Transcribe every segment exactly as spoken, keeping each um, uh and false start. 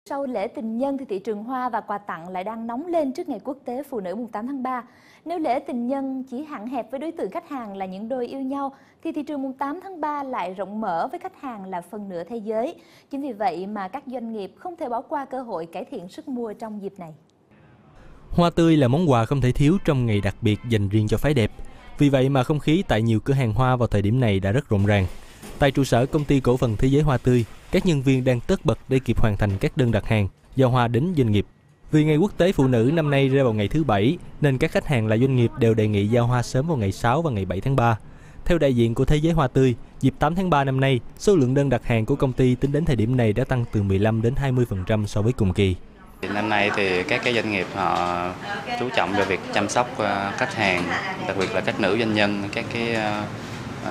Sau lễ tình nhân thì thị trường hoa và quà tặng lại đang nóng lên trước ngày quốc tế phụ nữ mùng tám tháng ba. Nếu lễ tình nhân chỉ hạn hẹp với đối tượng khách hàng là những đôi yêu nhau, thì thị trường mùng tám tháng ba lại rộng mở với khách hàng là phần nửa thế giới. Chính vì vậy mà các doanh nghiệp không thể bỏ qua cơ hội cải thiện sức mua trong dịp này. Hoa tươi là món quà không thể thiếu trong ngày đặc biệt dành riêng cho phái đẹp. Vì vậy mà không khí tại nhiều cửa hàng hoa vào thời điểm này đã rất rộn ràng. Tại trụ sở công ty cổ phần Thế giới Hoa Tươi, các nhân viên đang tất bật để kịp hoàn thành các đơn đặt hàng, giao hoa đến doanh nghiệp. Vì ngày quốc tế phụ nữ năm nay rơi vào ngày thứ Bảy, nên các khách hàng là doanh nghiệp đều đề nghị giao hoa sớm vào ngày sáu và ngày bảy tháng ba. Theo đại diện của Thế giới Hoa Tươi, dịp tám tháng ba năm nay, số lượng đơn đặt hàng của công ty tính đến thời điểm này đã tăng từ mười lăm đến hai mươi phần trăm so với cùng kỳ. Năm nay thì các cái doanh nghiệp họ chú trọng vào việc chăm sóc khách hàng, đặc biệt là các nữ doanh nhân, các cái uh,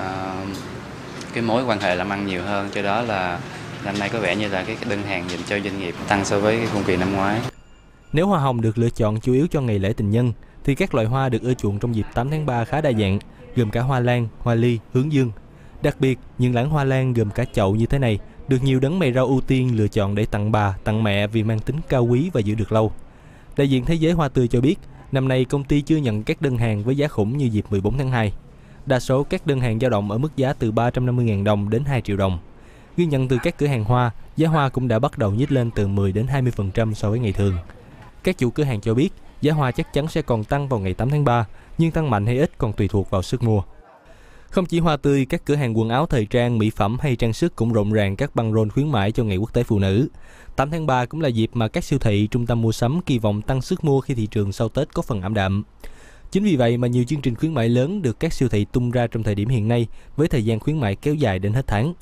cái mối quan hệ làm ăn nhiều hơn, cho đó là năm nay có vẻ như là cái đơn hàng dành cho doanh nghiệp tăng so với cùng kỳ năm ngoái. Nếu hoa hồng được lựa chọn chủ yếu cho ngày lễ tình nhân, thì các loại hoa được ưa chuộng trong dịp tám tháng ba khá đa dạng, gồm cả hoa lan, hoa ly, hướng dương. Đặc biệt, những lẵng hoa lan gồm cả chậu như thế này được nhiều đấng mày rau ưu tiên lựa chọn để tặng bà, tặng mẹ vì mang tính cao quý và giữ được lâu. Đại diện Thế giới Hoa Tươi cho biết, năm nay công ty chưa nhận các đơn hàng với giá khủng như dịp mười bốn tháng hai. Đa số các đơn hàng dao động ở mức giá từ ba trăm năm mươi nghìn đồng đến hai triệu đồng. Ghi nhận từ các cửa hàng hoa, giá hoa cũng đã bắt đầu nhích lên từ mười đến hai mươi phần trăm so với ngày thường. Các chủ cửa hàng cho biết, giá hoa chắc chắn sẽ còn tăng vào ngày tám tháng ba, nhưng tăng mạnh hay ít còn tùy thuộc vào sức mua. Không chỉ hoa tươi, các cửa hàng quần áo thời trang, mỹ phẩm hay trang sức cũng rộn ràng các băng rôn khuyến mãi cho ngày quốc tế phụ nữ. tám tháng ba cũng là dịp mà các siêu thị, trung tâm mua sắm kỳ vọng tăng sức mua khi thị trường sau Tết có phần ảm đạm. Chính vì vậy mà nhiều chương trình khuyến mãi lớn được các siêu thị tung ra trong thời điểm hiện nay với thời gian khuyến mãi kéo dài đến hết tháng.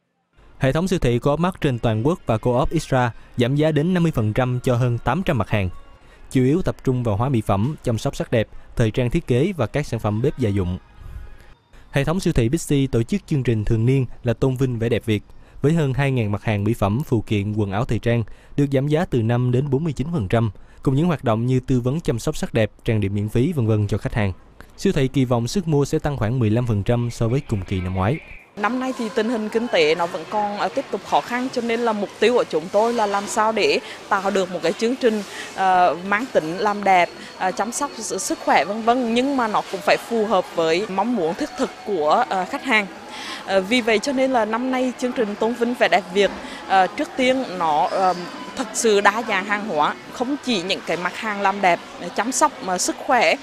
Hệ thống siêu thị Co-op trên toàn quốc và Co-op Extra giảm giá đến năm mươi phần trăm cho hơn tám trăm mặt hàng, chủ yếu tập trung vào hóa mỹ phẩm, chăm sóc sắc đẹp, thời trang thiết kế và các sản phẩm bếp gia dụng. Hệ thống siêu thị Bixi tổ chức chương trình thường niên là tôn vinh vẻ đẹp Việt, với hơn hai nghìn mặt hàng mỹ phẩm, phụ kiện, quần áo thời trang được giảm giá từ năm đến bốn mươi chín phần trăm, cùng những hoạt động như tư vấn chăm sóc sắc đẹp, trang điểm miễn phí vân vân cho khách hàng. Siêu thị kỳ vọng sức mua sẽ tăng khoảng mười lăm phần trăm so với cùng kỳ năm ngoái. Năm nay thì tình hình kinh tế nó vẫn còn tiếp tục khó khăn, cho nên là mục tiêu của chúng tôi là làm sao để tạo được một cái chương trình uh, mang tính làm đẹp, uh, chăm sóc sức khỏe vân vân, nhưng mà nó cũng phải phù hợp với mong muốn thiết thực của uh, khách hàng. Uh, vì vậy cho nên là năm nay chương trình tôn vinh vẻ đẹp Việt uh, trước tiên nó uh, thật sự đa dạng hàng hóa, không chỉ những cái mặt hàng làm đẹp, chăm sóc mà sức khỏe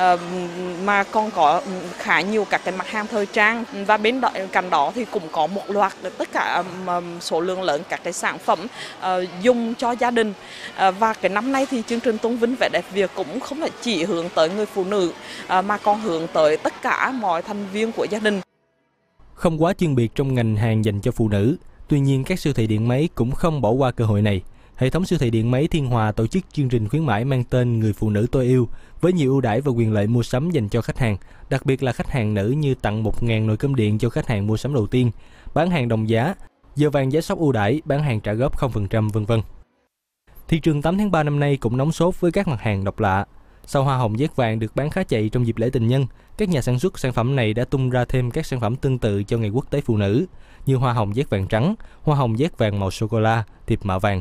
mà còn có khá nhiều các cái mặt hàng thời trang, và bên cạnh đó thì cũng có một loạt tất cả số lượng lớn các cái sản phẩm dùng cho gia đình. Và cái năm nay thì chương trình tôn vinh vẻ đẹp Việt cũng không phải chỉ hướng tới người phụ nữ mà còn hướng tới tất cả mọi thành viên của gia đình. Không quá chuyên biệt trong ngành hàng dành cho phụ nữ, tuy nhiên các siêu thị điện máy cũng không bỏ qua cơ hội này. Hệ thống siêu thị điện máy Thiên Hòa tổ chức chương trình khuyến mãi mang tên Người phụ nữ tôi yêu với nhiều ưu đãi và quyền lợi mua sắm dành cho khách hàng, đặc biệt là khách hàng nữ như tặng một nghìn nồi cơm điện cho khách hàng mua sắm đầu tiên, bán hàng đồng giá, giờ vàng giá sốc ưu đãi, bán hàng trả góp không phần trăm vân vân. Thị trường tám tháng ba năm nay cũng nóng sốt với các mặt hàng độc lạ. Sau hoa hồng dát vàng được bán khá chạy trong dịp lễ tình nhân, các nhà sản xuất sản phẩm này đã tung ra thêm các sản phẩm tương tự cho ngày quốc tế phụ nữ như hoa hồng dát vàng trắng, hoa hồng dát vàng màu sô cô la, thiệp mạ vàng.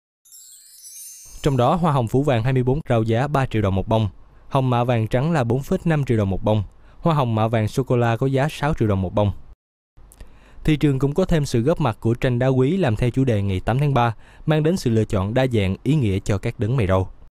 Trong đó, hoa hồng phủ vàng hai mươi bốn rao giá ba triệu đồng một bông, hồng mạ vàng trắng là bốn phẩy năm triệu đồng một bông, hoa hồng mạ vàng sô cô la có giá sáu triệu đồng một bông. Thị trường cũng có thêm sự góp mặt của tranh đá quý làm theo chủ đề ngày tám tháng ba, mang đến sự lựa chọn đa dạng, ý nghĩa cho các đấng mày râu.